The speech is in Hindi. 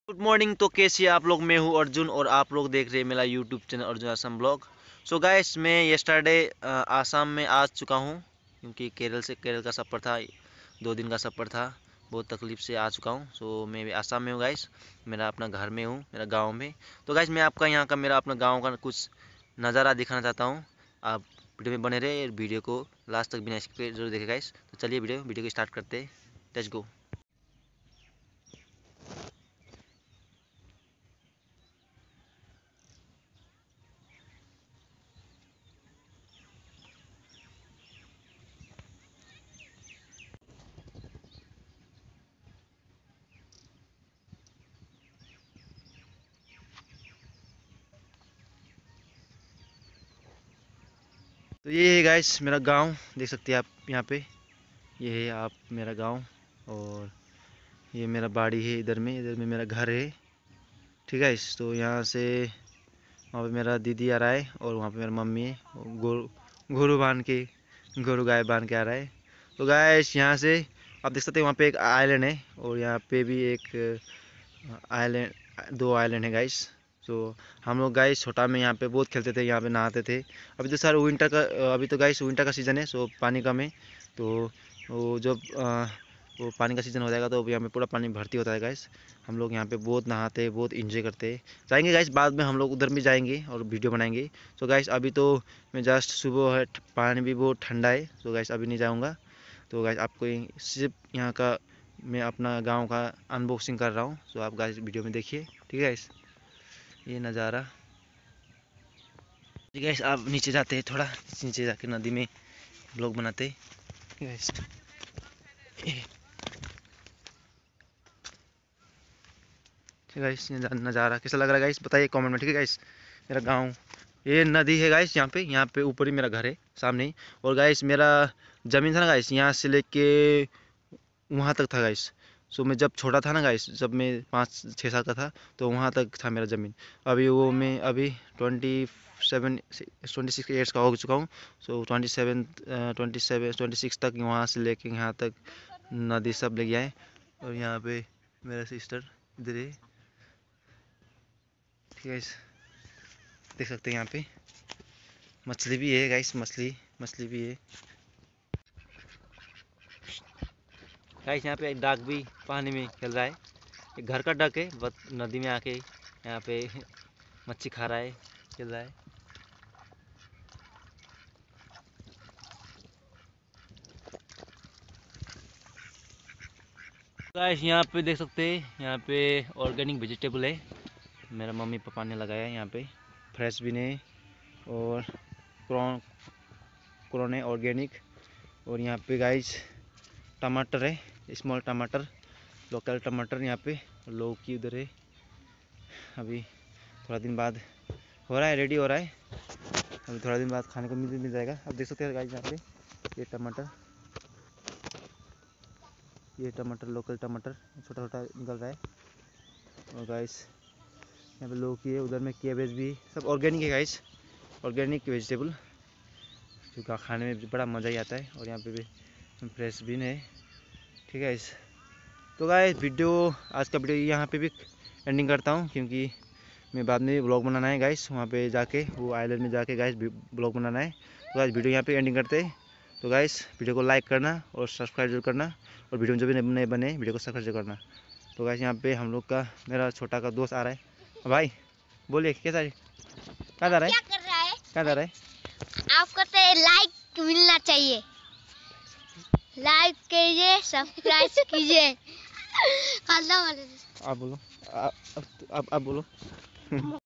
Good morning. तो कैसे आप लोग? मैं हूँ अर्जुन और आप लोग देख रहे हैं मेरा YouTube channel Arjun Assam blog. So guys, मैं येस्टरडे आसाम में आ चुका हूँ क्योंकि केरल का सफ़र था। 2 दिन का सफ़र था, बहुत तकलीफ से आ चुका हूँ। सो मैं भी आसाम में हूँ गाइस, मेरा अपना घर में हूँ, मेरा गाँव में। तो गाइस, मैं आपका यहाँ का मेरा अपना गाँव का कुछ नज़ारा दिखाना चाहता हूँ। आप वीडियो में बने रहे, वीडियो को लास्ट तक बिना स्किप जरूर देखें गाइस। तो चलिए वीडियो को स्टार्ट करते हैं। Let's go. तो ये है गाइस मेरा गांव, देख सकते हैं आप यहाँ पे। ये है आप मेरा गांव, और ये मेरा बाड़ी है। इधर में मेरा घर है। ठीक है गाइस, तो यहाँ से वहाँ पे मेरा दीदी आ रहा है और वहाँ पे मेरा मम्मी है। गोरू बांध के, गोरू गाय बांध के आ रहा है। तो गाइस, यहाँ से आप देख सकते हैं वहाँ पे एक आइलैंड है और यहाँ पे भी एक आइलैंड, 2 आइलैंड है गाइस। तो हम लोग गाइस छोटा में यहाँ पे बहुत खेलते थे, यहाँ पे नहाते थे। अभी तो सर विंटर का, अभी तो गाइस विंटर का सीज़न है, सो पानी कम है। तो वो जब वो पानी का सीज़न हो जाएगा तो यहाँ पे पूरा पानी भर्ती होता है गाइस। हम लोग यहाँ पे बहुत नहाते हैं, बहुत इंजॉय करते हैं। जाएंगे गाइस, बाद में हम लोग उधर भी जाएंगे और वीडियो बनाएंगे। तो गाइस अभी तो मैं जस्ट सुबह है, पानी भी बहुत ठंडा है, तो गाइस अभी नहीं जाऊँगा। तो गाइस आपको सिर्फ यहाँ का, मैं अपना गांव का अनबॉक्सिंग कर रहा हूँ। तो आप गाइस वीडियो में देखिए। ठीक है गाइस, ये नज़ारा। ठीक है गाइस, आप नीचे जाते हैं, थोड़ा नीचे जाके नदी में ब्लॉग बनाते हैं। ठीक है गाइस, ठीक है गाइस, ये नज़ारा कैसा लग रहा है गाइस बताइए कमेंट में। ठीक है गाइस, मेरा गांव, ये नदी है गाइस। यहाँ पे ऊपर ही मेरा घर है, सामने ही। और गाइस मेरा ज़मीन था ना गाइस, यहाँ से लेके वहाँ तक था गाइस। सो मैं जब छोटा था ना गाइस, जब मैं 5-6 साल का था, तो वहाँ तक था मेरा ज़मीन। अभी वो मैं अभी 26 ईयर्स का हो चुका हूँ। सो 26 तक वहाँ से लेके यहाँ तक नदी सब ले गया है। और यहाँ पे मेरा सिस्टर इधर है। ठीक है गाइस, देख सकते हैं यहाँ पे मछली भी है गाइस, मछली भी है गाइस। यहाँ पे एक डक भी पानी में खेल रहा है। एक घर का डक है, बस नदी में आके यहाँ पे मच्छी खा रहा है, खेल रहा है। गाइस यहाँ पे देख सकते हैं, यहाँ पे ऑर्गेनिक वेजिटेबल है, मेरा मम्मी पापा ने लगाया है यहाँ पे। फ्रेश भी नहीं, और क्रॉन क्रॉन है ऑर्गेनिक। और यहाँ पे गाइस टमाटर है, स्मॉल टमाटर, लोकल टमाटर यहाँ पे। लौकी उधर है। अभी थोड़ा दिन बाद हो रहा है, रेडी हो रहा है। अभी थोड़ा दिन बाद खाने को मिल जाएगा। अब देख सकते हैं गाइस यहाँ पे ये टमाटर लोकल टमाटर छोटा छोटा निकल रहा है। और गाइस यहाँ पे लौकी है, उधर में कैबेज भी, सब ऑर्गेनिक है गाइस, ऑर्गेनिक वेजिटेबल, जो खाने में बड़ा मज़ा ही आता है। और यहाँ पे भी फ्रेश बीन है। ठीक है गाइस, तो गाइस आज का वीडियो यहाँ पे भी एंडिंग करता हूँ, क्योंकि मैं बाद में ब्लॉग बनाना है गाइस, वहाँ पे जाके वो आइलैंड में जाके गाइस ब्लॉग बनाना है। तो गाइस वीडियो यहाँ पे एंडिंग करते हैं। तो गाइस वीडियो को लाइक करना और सब्सक्राइब जरूर करना, और वीडियो में जो भी नए बने वीडियो को सब्सक्राइब जरूर करना। तो गाइस यहाँ पे हम लोग का मेरा छोटा का दोस्त आ रहा है। भाई बोलिए, कैसा है, कहाँ जा रहा है, क्या कर रहा है? कहाँ जा रहा है? आपको तो लाइक मिलना चाहिए, लाइक कीजिए, सब्सक्राइब कीजिए। आप बोलो, आप बोलो।